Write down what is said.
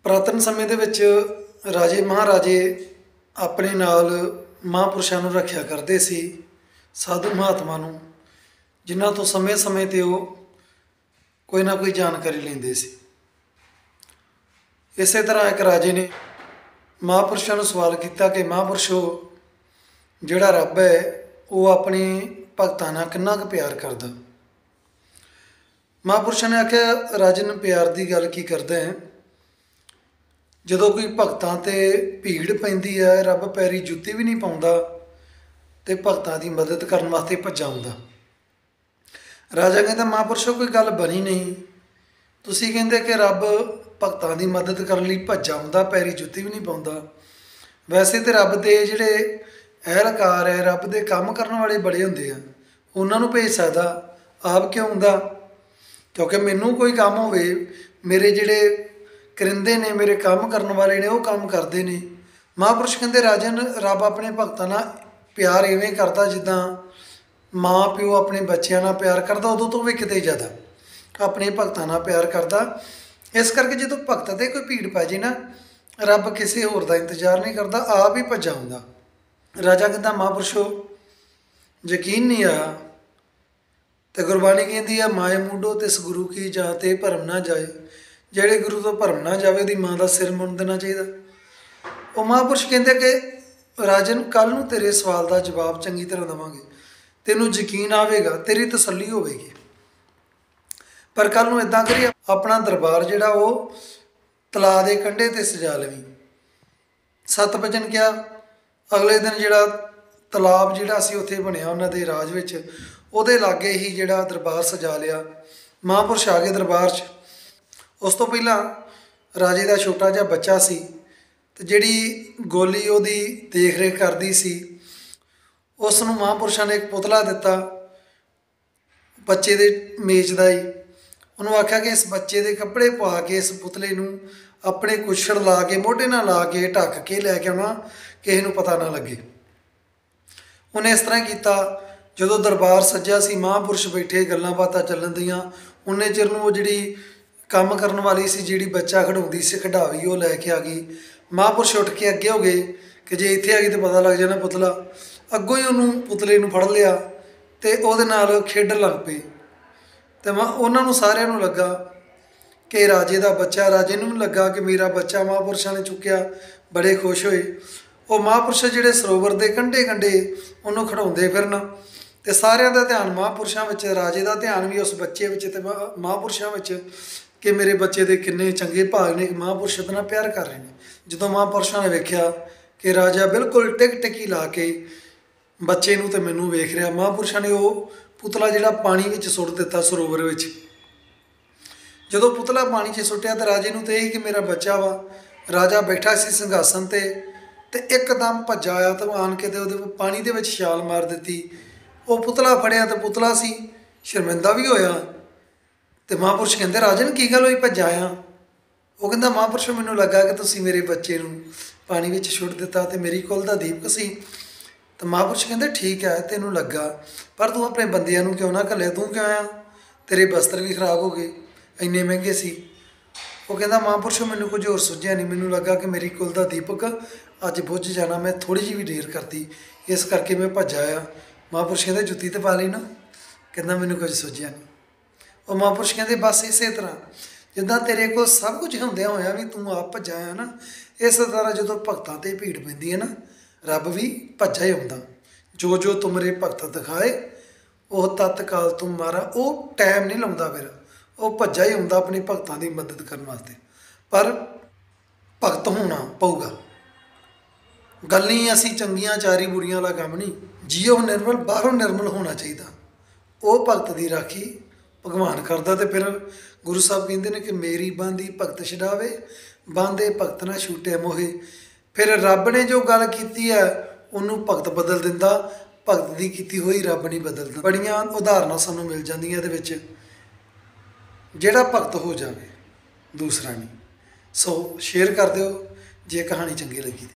ਪੁਰਾਤਨ ਸਮੇਂ ਦੇ ਵਿੱਚ ਰਾਜੇ ਮਹਾਰਾਜੇ ਆਪਣੇ ਨਾਲ ਮਹਾਂਪੁਰਸ਼ਾਂ ਨੂੰ ਰੱਖਿਆ ਕਰਦੇ ਸੀ, ਸਾਧੂ ਮਹਾਤਮਾ ਨੂੰ, ਜਿਨ੍ਹਾਂ ਤੋਂ ਸਮੇਂ-ਸਮੇਂ 'ਤੇ ਉਹ ਕੋਈ ਨਾ ਕੋਈ ਜਾਣਕਾਰੀ ਲੈਂਦੇ ਸੀ। ਇਸੇ ਤਰ੍ਹਾਂ ਇੱਕ ਰਾਜੇ ਨੇ ਮਹਾਂਪੁਰਸ਼ਾਂ ਨੂੰ ਸਵਾਲ ਕੀਤਾ ਕਿ ਮਹਾਂਪੁਰਸ਼ੋ, ਜਿਹੜਾ ਰੱਬ ਹੈ ਉਹ ਆਪਣੇ ਭਗਤਾਂ ਨਾਲ ਕਿੰਨਾ ਕੁ ਪਿਆਰ ਕਰਦਾ। ਮਹਾਂਪੁਰਸ਼ਾਂ ਨੇ ਆਖਿਆ, ਰਾਜਨ ਪਿਆਰ ਦੀ ਗੱਲ ਕੀ ਕਰਦਾ ਹੈ, ਜਦੋਂ ਕੋਈ ਭਗਤਾਂ 'ਤੇ ਭੀੜ ਪੈਂਦੀ ਹੈ, ਰੱਬ ਪੈਰੀ ਜੁੱਤੀ ਵੀ ਨਹੀਂ ਪਾਉਂਦਾ ਅਤੇ ਭਗਤਾਂ ਦੀ ਮਦਦ ਕਰਨ ਵਾਸਤੇ ਭੱਜਾ ਆਉਂਦਾ। ਰਾਜਾ ਕਹਿੰਦਾ, ਮਹਾਂਪੁਰਸ਼ੋ ਕੋਈ ਗੱਲ ਬਣੀ ਨਹੀਂ, ਤੁਸੀਂ ਕਹਿੰਦੇ ਕਿ ਰੱਬ ਭਗਤਾਂ ਦੀ ਮਦਦ ਕਰਨ ਲਈ ਭੱਜਾ ਆਉਂਦਾ, ਪੈਰੀ ਜੁੱਤੀ ਵੀ ਨਹੀਂ ਪਾਉਂਦਾ। ਵੈਸੇ ਤਾਂ ਰੱਬ ਦੇ ਜਿਹੜੇ ਅਹਿਲਕਾਰ ਹੈ, ਰੱਬ ਦੇ ਕੰਮ ਕਰਨ ਵਾਲੇ ਬੜੇ ਹੁੰਦੇ ਆ, ਉਹਨਾਂ ਨੂੰ ਭੇਜ ਸਕਦਾ, ਆਪ ਕਿਉਂ ਹੁੰਦਾ? ਕਿਉਂਕਿ ਮੈਨੂੰ ਕੋਈ ਕੰਮ ਹੋਵੇ, ਮੇਰੇ ਜਿਹੜੇ ਕਰਿੰਦੇ ਨੇ, ਮੇਰੇ ਕੰਮ ਕਰਨ ਵਾਲੇ ਨੇ, ਉਹ ਕੰਮ ਕਰਦੇ ਨੇ। ਮਹਾਂਪੁਰਸ਼ ਕਹਿੰਦੇ, ਰਾਜਨ, ਰੱਬ ਆਪਣੇ ਭਗਤਾਂ ਨਾਲ ਪਿਆਰ ਇਵੇਂ ਕਰਦਾ ਜਿੱਦਾਂ ਮਾਂ ਪਿਓ ਆਪਣੇ ਬੱਚਿਆਂ ਨਾਲ ਪਿਆਰ ਕਰਦਾ, ਉਦੋਂ ਤੋਂ ਵੀ ਕਿਤੇ ਜ਼ਿਆਦਾ ਆਪਣੇ ਭਗਤਾਂ ਨਾਲ ਪਿਆਰ ਕਰਦਾ। ਇਸ ਕਰਕੇ ਜਦੋਂ ਭਗਤ 'ਤੇ ਕੋਈ ਭੀੜ ਪੈ ਜੇ ਨਾ, ਰੱਬ ਕਿਸੇ ਹੋਰ ਦਾ ਇੰਤਜ਼ਾਰ ਨਹੀਂ ਕਰਦਾ, ਆਪ ਹੀ ਭੱਜਾ ਆਉਂਦਾ। ਰਾਜਾ ਕਹਿੰਦਾ, ਮਹਾਂਪੁਰਸ਼ੋ ਯਕੀਨ ਨਹੀਂ ਆਇਆ ਅਤੇ ਗੁਰਬਾਣੀ ਕਹਿੰਦੀ ਆ, ਮਾਏ ਮੂਢੋ ਤਿਸ ਗੁਰੂ ਕੀ ਜਾਤੇ ਭਰਮ ਨਾ ਜਾਏ। ਜਿਹੜੇ ਗੁਰੂ ਤੋਂ ਭਰਮ ਨਾ ਜਾਵੇ, ਉਹਦੀ ਮਾਂ ਦਾ ਸਿਰ ਮੁੰਨ ਦੇਣਾ ਚਾਹੀਦਾ। ਉਹ ਮਹਾਂਪੁਰਸ਼ ਕਹਿੰਦੇ ਕਿ ਰਾਜਨ, ਕੱਲ੍ਹ ਨੂੰ ਤੇਰੇ ਸਵਾਲ ਦਾ ਜਵਾਬ ਚੰਗੀ ਤਰ੍ਹਾਂ ਦੇਵਾਂਗੇ, ਤੈਨੂੰ ਯਕੀਨ ਆਵੇਗਾ, ਤੇਰੀ ਤਸੱਲੀ ਹੋਵੇਗੀ। ਪਰ ਕੱਲ੍ਹ ਨੂੰ ਇੱਦਾਂ ਕਰੀ, ਆਪਣਾ ਦਰਬਾਰ ਜਿਹੜਾ ਉਹ ਤਲਾਅ ਦੇ ਕੰਢੇ 'ਤੇ ਸਜਾ ਲਵੀਂ। 7 ਵਜਣ ਕਿਹਾ। ਅਗਲੇ ਦਿਨ ਜਿਹੜਾ ਤਲਾਬ ਜਿਹੜਾ ਸੀ ਉੱਥੇ ਬਣਿਆ ਉਹਨਾਂ ਦੇ ਰਾਜ ਵਿੱਚ, ਉਹਦੇ ਲਾਗੇ ਹੀ ਜਿਹੜਾ ਦਰਬਾਰ ਸਜਾ ਲਿਆ। ਮਹਾਂਪੁਰਸ਼ ਆ ਗਏ ਦਰਬਾਰ 'ਚ। ਉਸ ਤੋਂ ਪਹਿਲਾਂ ਰਾਜੇ ਦਾ ਛੋਟਾ ਜਿਹਾ ਬੱਚਾ ਸੀ, ਅਤੇ ਜਿਹੜੀ ਗੋਲੀ ਉਹਦੀ ਦੇਖ ਰੇਖ ਕਰਦੀ ਸੀ, ਉਸ ਨੂੰ ਮਹਾਂਪੁਰਸ਼ਾਂ ਨੇ ਇੱਕ ਪੁਤਲਾ ਦਿੱਤਾ, ਬੱਚੇ ਦੇ ਮੇਚ ਦਾ ਹੀ। ਉਹਨੂੰ ਆਖਿਆ ਕਿ ਇਸ ਬੱਚੇ ਦੇ ਕੱਪੜੇ ਪਾ ਕੇ ਇਸ ਪੁਤਲੇ ਨੂੰ ਆਪਣੇ ਕੁੱਛੜ ਲਾ ਕੇ, ਮੋਢੇ ਨਾਲ ਲਾ ਕੇ, ਢੱਕ ਕੇ ਲੈ ਕੇ ਆਉਣਾ, ਕਿਸੇ ਨੂੰ ਪਤਾ ਨਾ ਲੱਗੇ। ਉਹਨੇ ਇਸ ਤਰ੍ਹਾਂ ਕੀਤਾ। ਜਦੋਂ ਦਰਬਾਰ ਸੱਜਿਆ ਸੀ, ਮਹਾਂਪੁਰਸ਼ ਬੈਠੇ, ਗੱਲਾਂ ਬਾਤਾਂ ਚੱਲਣ ਦੀਆਂ, ਉਨੇ ਚਿਰ ਨੂੰ ਉਹ ਜਿਹੜੀ ਕੰਮ ਕਰਨ ਵਾਲੀ ਸੀ, ਜਿਹੜੀ ਬੱਚਾ ਖਿਡਾਉਂਦੀ ਸੀ, ਖਿਡਾਵੀ, ਉਹ ਲੈ ਕੇ ਆ ਗਈ। ਮਹਾਂਪੁਰਸ਼ ਉੱਠ ਕੇ ਅੱਗੇ ਹੋ ਗਏ ਕਿ ਜੇ ਇੱਥੇ ਆ ਗਈ ਤਾਂ ਪਤਾ ਲੱਗ ਜਾਣਾ ਪੁਤਲਾ। ਅੱਗੋਂ ਹੀ ਉਹਨੂੰ ਪੁਤਲੇ ਨੂੰ ਫੜ ਲਿਆ ਅਤੇ ਉਹਦੇ ਨਾਲ ਖੇਡਣ ਲੱਗ ਪਏ। ਅਤੇ ਉਹਨਾਂ ਨੂੰ ਸਾਰਿਆਂ ਨੂੰ ਲੱਗਾ ਕਿ ਰਾਜੇ ਦਾ ਬੱਚਾ, ਰਾਜੇ ਨੂੰ ਵੀ ਲੱਗਾ ਕਿ ਮੇਰਾ ਬੱਚਾ ਮਹਾਂਪੁਰਸ਼ਾਂ ਨੇ ਚੁੱਕਿਆ, ਬੜੇ ਖੁਸ਼ ਹੋਏ। ਉਹ ਮਹਾਂਪੁਰਸ਼ ਜਿਹੜੇ ਸਰੋਵਰ ਦੇ ਕੰਢੇ ਕੰਢੇ ਉਹਨੂੰ ਖਿਡਾਉਂਦੇ ਫਿਰਨ, ਅਤੇ ਸਾਰਿਆਂ ਦਾ ਧਿਆਨ ਮਹਾਂਪੁਰਸ਼ਾਂ ਵਿੱਚ, ਰਾਜੇ ਦਾ ਧਿਆਨ ਵੀ ਉਸ ਬੱਚੇ ਵਿੱਚ ਅਤੇ ਮਹਾਂਪੁਰਸ਼ਾਂ ਵਿੱਚ, ਕਿ ਮੇਰੇ ਬੱਚੇ ਦੇ ਕਿੰਨੇ ਚੰਗੇ ਭਾਗ ਨੇ ਕਿ ਮਹਾਂਪੁਰਸ਼ ਇਤਨਾ ਪਿਆਰ ਕਰ ਰਹੇ ਨੇ। ਜਦੋਂ ਮਹਾਂਪੁਰਸ਼ਾਂ ਨੇ ਵੇਖਿਆ ਕਿ ਰਾਜਾ ਬਿਲਕੁਲ ਟਿਕ ਟਿਕੀ ਲਾ ਕੇ ਬੱਚੇ ਨੂੰ ਅਤੇ ਮੈਨੂੰ ਵੇਖ ਰਿਹਾ, ਮਹਾਂਪੁਰਸ਼ਾਂ ਨੇ ਉਹ ਪੁਤਲਾ ਜਿਹੜਾ ਪਾਣੀ ਵਿੱਚ ਸੁੱਟ ਦਿੱਤਾ, ਸਰੋਵਰ ਵਿੱਚ। ਜਦੋਂ ਪੁਤਲਾ ਪਾਣੀ 'ਚ ਸੁੱਟਿਆ ਤਾਂ ਰਾਜੇ ਨੂੰ ਤਾਂ ਇਹ ਕਿ ਮੇਰਾ ਬੱਚਾ ਵਾ। ਰਾਜਾ ਬੈਠਾ ਸੀ ਸਿੰਘਾਸਨ 'ਤੇ, ਅਤੇ ਇੱਕਦਮ ਭੱਜਾ ਆਇਆ ਤਾਂ ਆਣ ਕੇ ਤੇ ਉਹਦੇ ਪਾਣੀ ਦੇ ਵਿੱਚ ਛਾਲ ਮਾਰ ਦਿੱਤੀ। ਉਹ ਪੁਤਲਾ ਫੜਿਆ ਤਾਂ ਪੁਤਲਾ ਸੀ, ਸ਼ਰਮਿੰਦਾ ਵੀ ਹੋਇਆ। ਅਤੇ ਮਹਾਂਪੁਰਸ਼ ਕਹਿੰਦੇ, ਰਾਜਨ ਕੀ ਗੱਲ ਹੋਈ, ਭੱਜਾ ਆਇਆ? ਉਹ ਕਹਿੰਦਾ, ਮਹਾਂਪੁਰਸ਼ ਮੈਨੂੰ ਲੱਗਾ ਕਿ ਤੁਸੀਂ ਮੇਰੇ ਬੱਚੇ ਨੂੰ ਪਾਣੀ ਵਿੱਚ ਸੁੱਟ ਦਿੱਤਾ ਅਤੇ ਮੇਰੀ ਕੁਲ ਦਾ ਦੀਪਕ ਸੀ। ਤਾਂ ਮਹਾਂਪੁਰਸ਼ ਕਹਿੰਦੇ, ਠੀਕ ਹੈ, ਤੈਨੂੰ ਲੱਗਾ, ਪਰ ਤੂੰ ਆਪਣੇ ਬੰਦਿਆਂ ਨੂੰ ਕਿਉਂ ਨਾ ਘੱਲਿਆ? ਤੂੰ ਕਿਉਂ ਆਇਆ? ਤੇਰੇ ਬਸਤਰ ਵੀ ਖਰਾਬ ਹੋ ਗਏ, ਇੰਨੇ ਮਹਿੰਗੇ ਸੀ। ਉਹ ਕਹਿੰਦਾ, ਮਹਾਂਪੁਰਸ਼ ਮੈਨੂੰ ਕੁਝ ਹੋਰ ਸੁੱਝਿਆ ਨਹੀਂ, ਮੈਨੂੰ ਲੱਗਾ ਕਿ ਮੇਰੀ ਕੁਲ ਦਾ ਦੀਪਕ ਅੱਜ ਬੁੱਝ ਜਾਣਾ, ਮੈਂ ਥੋੜ੍ਹੀ ਜਿਹੀ ਵੀ ਦੇਰ ਕਰਤੀ, ਇਸ ਕਰਕੇ ਮੈਂ ਭੱਜਾ ਆਇਆ। ਮਹਾਂਪੁਰਸ਼ ਕਹਿੰਦੇ, ਜੁੱਤੀ ਤਾਂ ਪਾ ਲਈ ਨਾ? ਕਹਿੰਦਾ, ਮੈਨੂੰ ਕੁਝ ਸੁੱਝਿਆ ਨਹੀਂ। ਉਹ ਮਹਾਂਪੁਰਸ਼ ਕਹਿੰਦੇ, ਬਸ ਇਸੇ ਤਰ੍ਹਾਂ ਜਿੱਦਾਂ ਤੇਰੇ ਕੋਲ ਸਭ ਕੁਝ ਹੁੰਦਿਆਂ ਹੋਇਆ ਵੀ ਤੂੰ ਆਪ ਭੱਜਾ ਆਇਆ ਨਾ, ਇਸੇ ਤਰ੍ਹਾਂ ਜਦੋਂ ਭਗਤਾਂ 'ਤੇ ਭੀੜ ਪੈਂਦੀ ਹੈ ਨਾ, ਰੱਬ ਵੀ ਭੱਜਾ ਹੀ ਆਉਂਦਾ। ਜੋ ਜੋ ਤੁਮਰੇ ਭਗਤ ਦਿਖਾਏ, ਉਹ ਤਤਕਾਲ ਤੁਮਾਰਾ। ਉਹ ਟਾਈਮ ਨਹੀਂ ਲਾਉਂਦਾ, ਫਿਰ ਉਹ ਭੱਜਾ ਹੀ ਆਉਂਦਾ ਆਪਣੀ ਭਗਤਾਂ ਦੀ ਮਦਦ ਕਰਨ ਵਾਸਤੇ। ਪਰ ਭਗਤ ਹੋਣਾ ਪਊਗਾ। ਗੱਲ ਨਹੀਂ ਅਸੀਂ ਚੰਗੀਆਂ ਚਾਰੀ ਬੁਰੀਆਂ ਵਾਲਾ ਕੰਮ ਨਹੀਂ, ਜੀਓ ਨਿਰਮਲ, ਬਾਹਰੋਂ ਨਿਰਮਲ ਹੋਣਾ ਚਾਹੀਦਾ। ਉਹ ਭਗਤ ਦੀ ਰਾਖੀ ਭਗਵਾਨ ਕਰਦਾ। ਅਤੇ ਫਿਰ ਗੁਰੂ ਸਾਹਿਬ ਕਹਿੰਦੇ ਨੇ ਕਿ ਮੇਰੀ ਬਾਂਦੀ ਭਗਤ ਛਡਾਵੇ, ਬਾਂਦੇ ਭਗਤ ਨਾ ਛੂਟੇ ਮੋਹੇ। ਫਿਰ ਰੱਬ ਨੇ ਜੋ ਗੱਲ ਕੀਤੀ ਹੈ ਉਹਨੂੰ ਭਗਤ ਬਦਲ ਦਿੰਦਾ, ਭਗਤ ਦੀ ਕੀਤੀ ਹੋਈ ਰੱਬ ਨਹੀਂ ਬਦਲਦਾ। ਬੜੀਆਂ ਉਦਾਹਰਨਾਂ ਸਾਨੂੰ ਮਿਲ ਜਾਂਦੀਆਂ ਇਹਦੇ ਵਿੱਚ। ਜਿਹੜਾ ਭਗਤ ਹੋ ਜਾਵੇ, ਦੂਸਰਾ ਨਹੀਂ। ਸੋ ਸ਼ੇਅਰ ਕਰ ਦਿਓ ਜੇ ਕਹਾਣੀ ਚੰਗੀ ਲੱਗੀ।